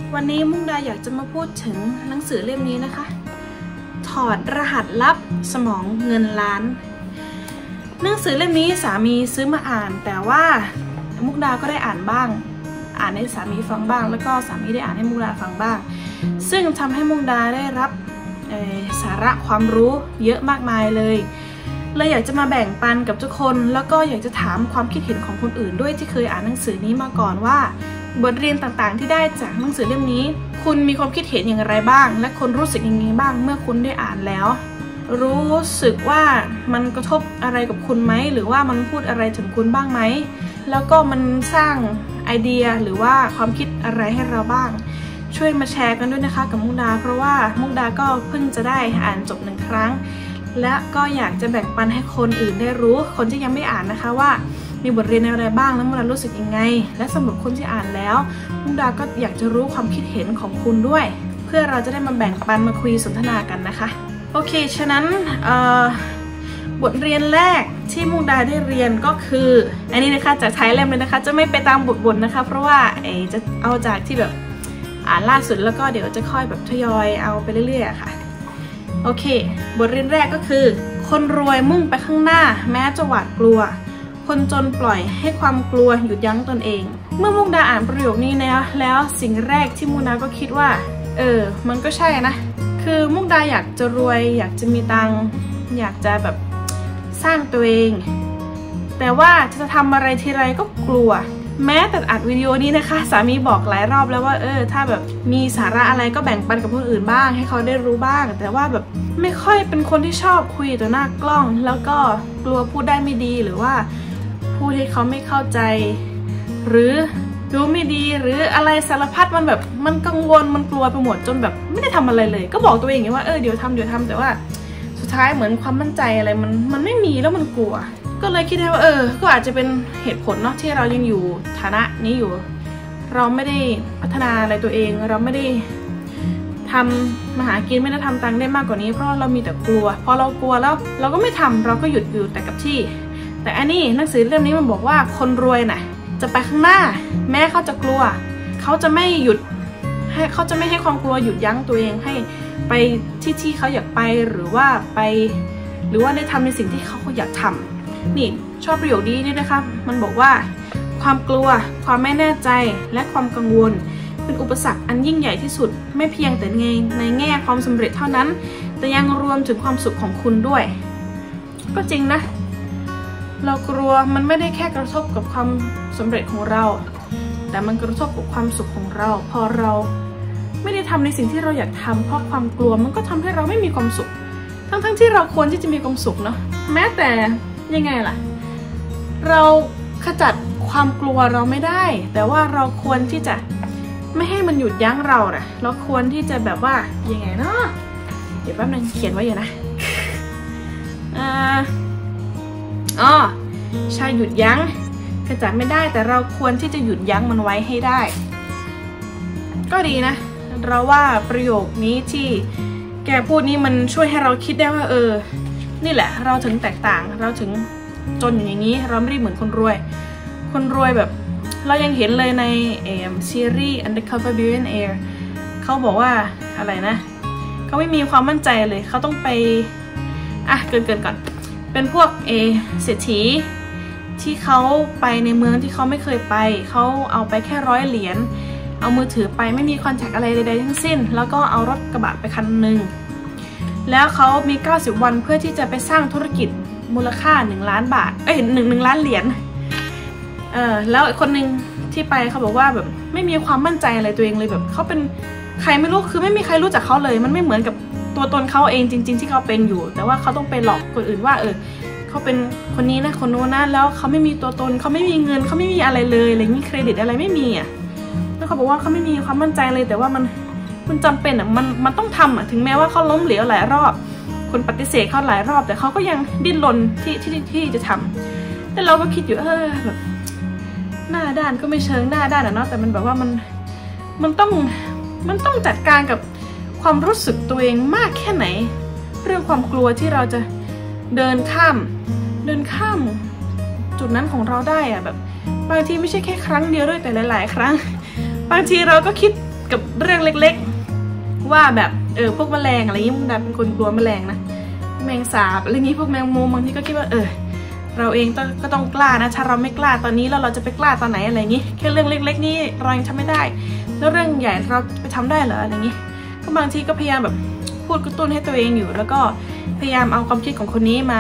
วันนี้มุกดาอยากจะมาพูดถึงหนังสือเล่มนี้นะคะถอดรหัสลับสมองเงินล้านหนังสือเล่มนี้สามีซื้อมาอ่านแต่ว่ามุกดาก็ได้อ่านบ้างอ่านให้สามีฟังบ้างแล้วก็สามีได้อ่านให้มุกดาฟังบ้างซึ่งทำให้มุกดาได้รับสาระความรู้เยอะมากมายเลยอยากจะมาแบ่งปันกับทุกคนแล้วก็อยากจะถามความคิดเห็นของคนอื่นด้วยที่เคยอ่านหนังสือนี้มาก่อนว่าบทเรียนต่างๆที่ได้จากหนังสือเล่มนี้คุณมีความคิดเห็นอย่างไรบ้างและคุณรู้สึกยังไงบ้างเมื่อคุณได้อ่านแล้วรู้สึกว่ามันกระทบอะไรกับคุณไหมหรือว่ามันพูดอะไรถึงคุณบ้างไหมแล้วก็มันสร้างไอเดียหรือว่าความคิดอะไรให้เราบ้างช่วยมาแชร์กันด้วยนะคะกับมุกดาเพราะว่ามุกดาก็เพิ่งจะได้อ่านจบ1 ครั้งและก็อยากจะแบ่งปันให้คนอื่นได้รู้คนที่ยังไม่อ่านนะคะว่ามีบทเรียนอะไรบ้างแล้วมุกดารู้สึกยังไงและสำหรับคนที่อ่านแล้วมุกดาก็อยากจะรู้ความคิดเห็นของคุณด้วยเพื่อเราจะได้มาแบ่งปันมาคุยสนทนากันนะคะโอเคฉะนั้นบทเรียนแรกที่มุกดาได้เรียนก็คืออันนี้นะคะจากท้ายเล่มเลยนะคะจะไม่ไปตามบทนะคะเพราะว่าจะเอาจากที่แบบอ่านล่าสุดแล้วก็เดี๋ยวจะค่อยแบบทยอยเอาไปเรื่อยๆค่ะโอเคบทเรียนแรกก็คือคนรวยมุ่งไปข้างหน้าแม้จะหวาดกลัวคนจนปล่อยให้ความกลัวหยุดยั้งตนเองเมื่อมุกดาอ่านประโยคนี้แล้วสิ่งแรกที่มุกดาก็คิดว่ามันก็ใช่นะคือมุกดาอยากจะรวยอยากจะมีตังค์อยากจะแบบสร้างตัวเองแต่ว่าจะทำอะไรทีไรก็กลัวแม้แต่อัดวิดีโอนี้นะคะสามีบอกหลายรอบแล้วว่าถ้าแบบมีสาระอะไรก็แบ่งปันกับคนอื่นบ้างให้เขาได้รู้บ้างแต่ว่าแบบไม่ค่อยเป็นคนที่ชอบคุยต่อหน้ากล้องแล้วก็กลัวพูดได้ไม่ดีหรือว่าพูดให้เขาไม่เข้าใจหรือรู้ไม่ดีหรืออะไรสารพัดมันกังวลมันกลัวไปหมดจนแบบไม่ได้ทำอะไรเลยก็บอกตัวเองอย่างว่าเดี๋ยวทำแต่ว่าสุดท้ายเหมือนความมั่นใจอะไรมันไม่มีแล้วมันกลัวก็เลยคิดว่าก็อาจจะเป็นเหตุผลเนาะที่เรายังอยู่ฐานะนี้อยู่เราไม่ได้พัฒนาอะไรตัวเองเราไม่ได้ทำมาหากินไม่ได้ทำตังค์ได้มากกว่านี้เพราะเรามีแต่กลัวพอเรากลัวแล้วเราก็ไม่ทำเราก็หยุดอยู่แต่กับที่แต่อันนี้หนังสือเล่มนี้มันบอกว่าคนรวยน่ะจะไปข้างหน้าแม้เขาจะกลัวเขาจะไม่หยุดเขาจะไม่ให้ความกลัวหยุดยั้งตัวเองให้ไปที่เขาอยากไปหรือว่าได้ทำในสิ่งที่เขาอยากทำนี่ชอบประโยคนี้นะคะมันบอกว่าความกลัวความไม่แน่ใจและความกังวลเป็นอุปสรรคอันยิ่งใหญ่ที่สุดไม่เพียงแต่ในแง่ความสำเร็จเท่านั้นแต่ยังรวมถึงความสุขของคุณด้วยก็จริงนะเรากลัวมันไม่ได้แค่กระทบกับความสำเร็จของเราแต่มันกระทบกับความสุขของเราพอเราไม่ได้ทำในสิ่งที่เราอยากทำเพราะความกลัวมันก็ทำให้เราไม่มีความสุขทั้งที่เราควรที่จะมีความสุขเนาะแม้แต่ยังไงล่ะเราขจัดความกลัวเราไม่ได้แต่ว่าเราควรที่จะไม่ให้มันหยุดยั้งเรานะเราควรที่จะแบบว่ายังไงเนาะเดี๋ยวแป๊บนึงเขียนไว้อยู่นะใช่หยุดยั้งขจัดไม่ได้แต่เราควรที่จะหยุดยั้งมันไว้ให้ได้ก็ดีนะเราว่าประโยคนี้ที่แกพูดนี้มันช่วยให้เราคิดได้ว่านี่แหละเราถึงแตกต่างเราถึงจนอย่างนี้เราไม่ได้เหมือนคนรวยแบบเรายังเห็นเลยในซีรีส์ Undercover Billionaire เขาบอกว่าอะไรนะเขาไม่มีความมั่นใจเลยเขาต้องไปเกินก่อนเป็นพวกเศรษฐีที่เขาไปในเมืองที่เขาไม่เคยไปเขาเอาไปแค่100 เหรียญเอามือถือไปไม่มีคอนแทคอะไรใดๆทั้งสิ้นแล้วก็เอารถกระบะไปคันหนึ่งแล้วเขามี90 วันเพื่อที่จะไปสร้างธุรกิจมูลค่า1 ล้านบาท1 ล้านเหรียญแล้วอีกคนนึงที่ไปเขาบอกว่าแบบไม่มีความมั่นใจอะไรตัวเองเลยแบบเขาเป็นใครไม่รู้คือไม่มีใครรู้จักเขาเลยมันไม่เหมือนกับตัวตนเขาเองจริงๆที่เขาเป็นอยู่แต่ว่าเขาต้องไปหลอกคนอื่นว่าเขาเป็นคนนี้นะคนโน้นนะแล้วเขาไม่มีตัวตนเขาไม่มีเงินเขาไม่มีอะไรเลยอะไรนี้เครดิตอะไรไม่มีแล้วเขาบอกว่าเขาไม่มีความมั่นใจเลยแต่ว่ามันจำเป็นมันต้องทำถึงแม้ว่าเขาล้มเหลวหลายรอบคนปฏิเสธเขาหลายรอบแต่เขาก็ยังดิ้นรนที่จะทำแต่เราก็คิดอยู่แบบหน้าด้านก็ไม่เชิงหน้าด้านเนาะแต่มันแบบว่ามันต้องจัดการกับความรู้สึกตัวเองมากแค่ไหนเรื่องความกลัวที่เราจะเดินข้ามจุดนั้นของเราได้แบบบางทีไม่ใช่แค่ครั้งเดียวด้วยแต่หลายๆครั้งบางทีเราก็คิดกับเรื่องเล็กๆว่าแบบพวกแมลงอะไรอย่างนี้มุกดาเป็นคนกลัวแมลงนะแมงสาบอะไรนี้พวกแมงมุมบางทีก็คิดว่าเราเองก็ต้องกล้านะถ้าเราไม่กล้าตอนนี้แล้วเราจะไปกล้าตอนไหนอะไรอย่างนี้แค่เรื่องเล็กๆนี่เรายังทำไม่ได้แล้วเรื่องใหญ่เราไปทำได้เหรออะไรอย่างนี้ก็บางทีก็พยายามแบบพูดกระตุ้นให้ตัวเองอยู่แล้วก็พยายามเอาความคิดของคนนี้มา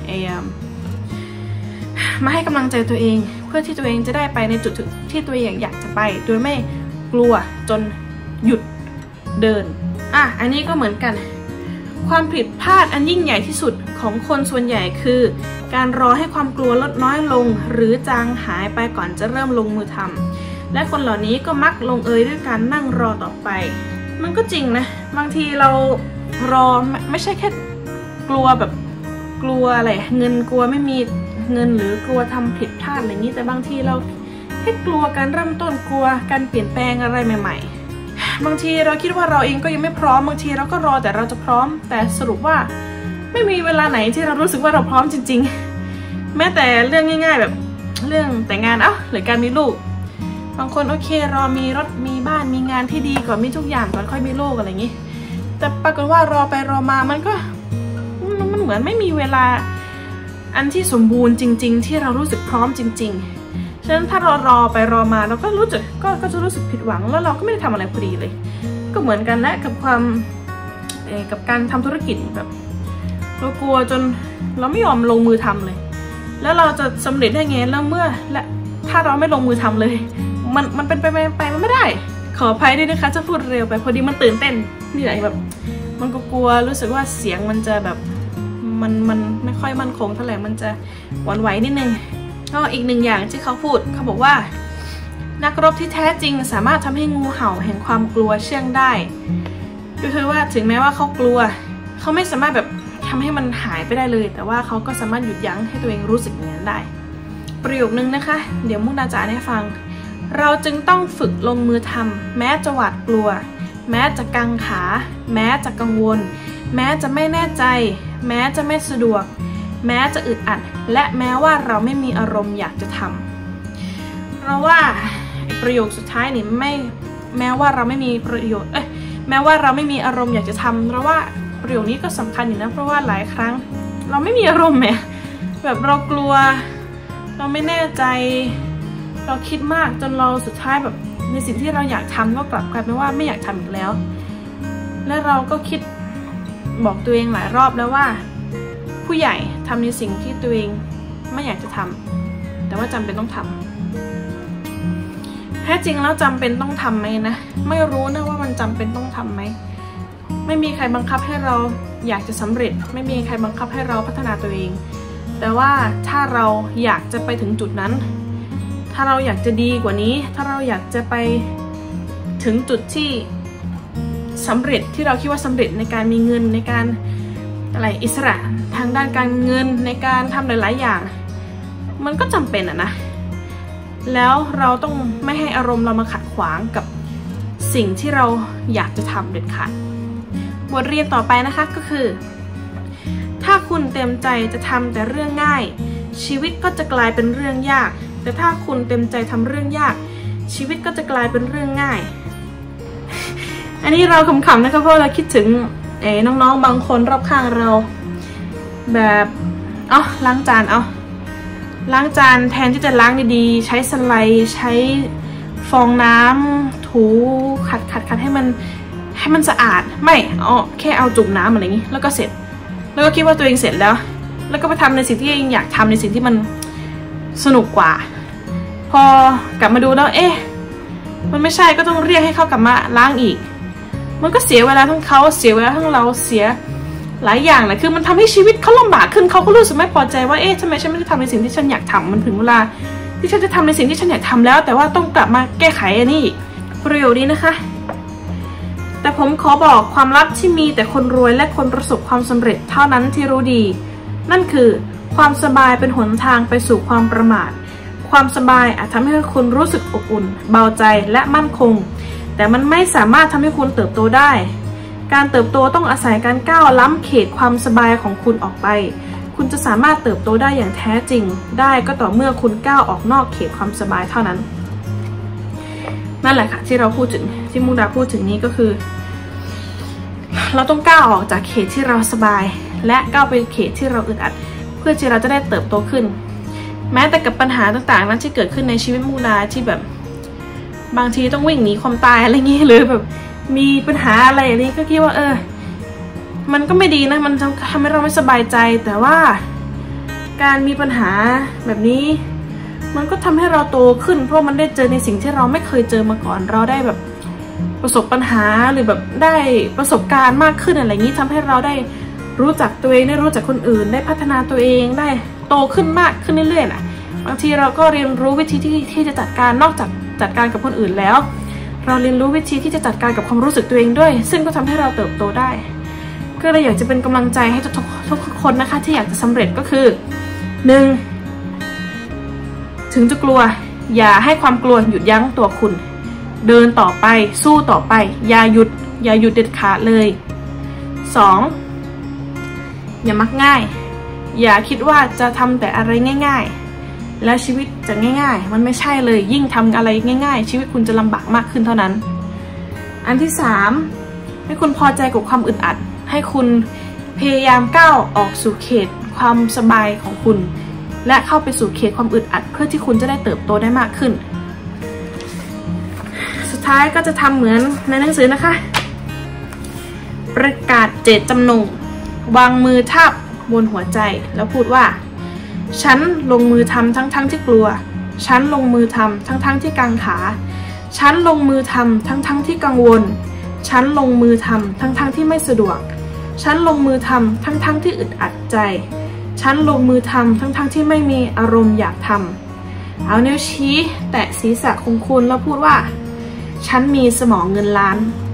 ให้กำลังใจตัวเองเพื่อที่ตัวเองจะได้ไปในจุดที่ตัวเองอยากจะไปโดยไม่กลัวจนหยุดเดินอันนี้ก็เหมือนกันความผิดพลาดอันยิ่งใหญ่ที่สุดของคนส่วนใหญ่คือการรอให้ความกลัวลดน้อยลงหรือจางหายไปก่อนจะเริ่มลงมือทำและคนเหล่านี้ก็มักลงเอยด้วยการนั่งรอต่อไปมันก็จริงนะบางทีเรารอไม่ใช่แค่กลัวแบบกลัวอะไรเงินกลัวไม่มีเงินหรือกลัวทำผิดพลาดอะไรนี้แต่บางทีเราแค่กลัวการเริ่มต้นกลัวการเปลี่ยนแปลงอะไรใหม่ๆบางทีเราคิดว่าเราเองก็ยังไม่พร้อมบางทีเราก็รอแต่เราจะพร้อมแต่สรุปว่าไม่มีเวลาไหนที่เรารู้สึกว่าเราพร้อมจริงๆแม้แต่เรื่องง่ายๆแบบเรื่องแต่งงานหรือการมีลูกบางคนโอเครอมีรถมีบ้านมีงานที่ดีก่อนมีทุกอย่างก่อนค่อยมีลูกอะไรอย่างนี้แต่ปรากฏว่ารอไปรอมามันเหมือนไม่มีเวลาอันที่สมบูรณ์จริงๆที่เรารู้สึกพร้อมจริงๆฉะนั้นถ้าเรารอไปรอมาเราก็รู้สึกก็จะรู้สึกผิดหวังแล้วเราก็ไม่ได้ทำอะไรพอดีเลยก็เหมือนกันและกับความกับการทำธุรกิจแบบเรากลัวจนเราไม่ยอมลงมือทำเลยแล้วเราจะสำเร็จได้ไงแล้วและถ้าเราไม่ลงมือทำเลยมันเป็นไปมันไม่ได้ขออภัยด้วยนะคะจะพูดเร็วไปพอดีมันตื่นเต้นนี่แหละแบบมันก็กลัวรู้สึกว่าเสียงมันจะแบบมันไม่ค่อยมั่นคงเท่าไหร่มันจะหวั่นไหวนิดนึงก็อีกหนึ่งอย่างที่เขาพูดเขาบอกว่านักรบที่แท้จริงสามารถทำให้งูเห่าแห่งความกลัวเชื่องได้ก็คือว่าถึงแม้ว่าเขากลัวเขาไม่สามารถแบบทำให้มันหายไปได้เลยแต่ว่าเขาก็สามารถหยุดยั้งให้ตัวเองรู้สึกอย่างนั้นได้ประโยคนึงนะคะเดี๋ยวมุกดาจะอ่านให้ฟังเราจึงต้องฝึกลงมือทำแม้จะหวาดกลัวแม้จะกังขาแม้จะกังวลแม้จะไม่แน่ใจแม้จะไม่สะดวกแม้จะอึดอัดและแม้ว่าเราไม่มีอารมณ์อยากจะทำเราว่าประโยคสุดท้ายนี่แม้ว่าเราไม่มีประโยชน์แม้ว่าเราไม่มีอารมณ์อยากจะทำเราว่าประโยคนี้ก็สำคัญอยู่นะเพราะว่าหลายครั้งเราไม่มีอารมณ์แบบเรากลัวเราไม่แน่ใจเราคิดมากจนเราสุดท้ายแบบในสิ่งที่เราอยากทำก็กลับกลายเป็นว่าไม่อยากทำอีกแล้วและเราก็คิดบอกตัวเองหลายรอบแล้วว่าผู้ใหญ่ทำในสิ่งที่ตัวเองไม่อยากจะทำแต่ว่าจำเป็นต้องทำแท้จริงแล้วจำเป็นต้องทำไหมนะไม่รู้นะว่ามันจำเป็นต้องทำไหมไม่มีใครบังคับให้เราอยากจะสำเร็จไม่มีใครบังคับให้เราพัฒนาตัวเองแต่ว่าถ้าเราอยากจะไปถึงจุดนั้นถ้าเราอยากจะดีกว่านี้ถ้าเราอยากจะไปถึงจุดที่สำเร็จที่เราคิดว่าสำเร็จในการมีเงินในการอิสระทางด้านการเงินในการทำหลายๆอย่างมันก็จำเป็นนะแล้วเราต้องไม่ให้อารมณ์เรามาขัดขวางกับสิ่งที่เราอยากจะทำเด็ดขาดบทเรียนต่อไปนะคะก็คือถ้าคุณเต็มใจจะทำแต่เรื่องง่ายชีวิตก็จะกลายเป็นเรื่องยากแต่ถ้าคุณเต็มใจทำเรื่องยากชีวิตก็จะกลายเป็นเรื่องง่ายอันนี้เราขำๆนะคะเพราะเราคิดถึงน้องๆบางคนรอบข้างเราแบบล้างจานล้างจานแทนที่จะล้างดีๆใช้สไลด์ใช้ฟองน้ำถูขัดให้มันสะอาดไม่แค่เอาจุ่มน้ำอะไรอย่างนี้แล้วก็เสร็จแล้วก็คิดว่าตัวเองเสร็จแล้วก็ไปทำในสิ่งที่เองอยากทำในสิ่งที่มันสนุกกว่าพอกลับมาดูแล้วมันไม่ใช่ก็ต้องเรียกให้เขากลับมาล้างอีกมันก็เสียเวลาทั้งเขาเสียเวลาทั้งเราเสียหลายอย่างนะคือมันทำให้ชีวิตเขาลำบากขึ้นเขาก็รู้สึกไม่พอใจว่าทำไมฉันไม่ได้ทำในสิ่งที่ฉันอยากทำมันถึงเวลาที่ฉันจะทำในสิ่งที่ฉันอยากทำแล้วแต่ว่าต้องกลับมาแก้ไขอันนี้ประโยชน์นี้นะคะแต่ผมขอบอกความลับที่มีแต่คนรวยและคนประสบความสำเร็จเท่านั้นที่รู้ดีนั่นคือความสบายเป็นหนทางไปสู่ความประมาทความสบายอาจทำให้คุณรู้สึกอบอุ่นเบาใจและมั่นคงแต่มันไม่สามารถทำให้คุณเติบโตได้การเติบโตต้องอาศัยการก้าวล้ำเขตความสบายของคุณออกไปคุณจะสามารถเติบโตได้อย่างแท้จริงได้ก็ต่อเมื่อคุณก้าวออกนอกเขตความสบายเท่านั้นนั่นแหละค่ะที่เราพูดถึงที่มุกดาพูดถึงนี้ก็คือเราต้องก้าวออกจากเขตที่เราสบายและก้าวไปเขตที่เราอึดอัดเพื่อที่เราจะได้เติบโตขึ้นแม้แต่กับปัญหาต่างๆนั้นที่เกิดขึ้นในชีวิตมุกดาที่แบบบางทีต้องวิ่งหนีความตายอะไรเงี้ยหรือแบบมีปัญหาอะไรอย่างนี้ก็คิดว่ามันก็ไม่ดีนะมันทำให้เราไม่สบายใจแต่ว่าการมีปัญหาแบบนี้มันก็ทำให้เราโตขึ้นเพราะมันได้เจอในสิ่งที่เราไม่เคยเจอมาก่อนเราได้แบบประสบปัญหาหรือแบบได้ประสบการณ์มากขึ้นอะไรอย่างนี้ทำให้เราได้รู้จักตัวเองได้รู้จักคนอื่นได้พัฒนาตัวเองได้โตขึ้นมากขึ้นเรื่อยๆนะบางทีเราก็เรียนรู้วิธีที่จะจัดการนอกจากจัดการกับคนอื่นแล้วเราเรียนรู้วิธีที่จะจัดการกับความรู้สึกตัวเองด้วยซึ่งก็ทำให้เราเติบโตได้ก็เลยอยากจะเป็นกำลังใจให้ทุกคนนะคะที่อยากจะสำเร็จก็คือ 1. ถึงจะกลัวอย่าให้ความกลัวหยุดยั้งตัวคุณเดินต่อไปสู้ต่อไปอย่าหยุดเด็ดขาดเลย 2. อย่ามักง่ายอย่าคิดว่าจะทำแต่อะไรง่ายๆแล้วชีวิตจะง่ายๆมันไม่ใช่เลยยิ่งทำอะไรง่ายๆชีวิตคุณจะลำบากมากขึ้นเท่านั้นอันที่ 3. ให้คุณพอใจกับความอึดอัดให้คุณพยายามก้าวออกสู่เขตความสบายของคุณและเข้าไปสู่เขตความอึดอัดเพื่อที่คุณจะได้เติบโตได้มากขึ้นสุดท้ายก็จะทำเหมือนในหนังสือนะคะประกาศเจตจำนงวางมือทาบบนหัวใจแล้วพูดว่าฉันลงมือทำทั้งที่กลัวฉันลงมือทำทั้งที่กังขาฉันลงมือทำทั้งที่กังวลฉันลงมือทำทั้งที่ไม่สะดวกฉันลงมือทำทั้งที่อึดอัดใจฉันลงมือทำทั้งที่ไม่มีอารมณ์อยากทำเอานิ้วชี้แตะศีรษะของคุณแล้วพูดว่าฉันมีสมองเงินล้าน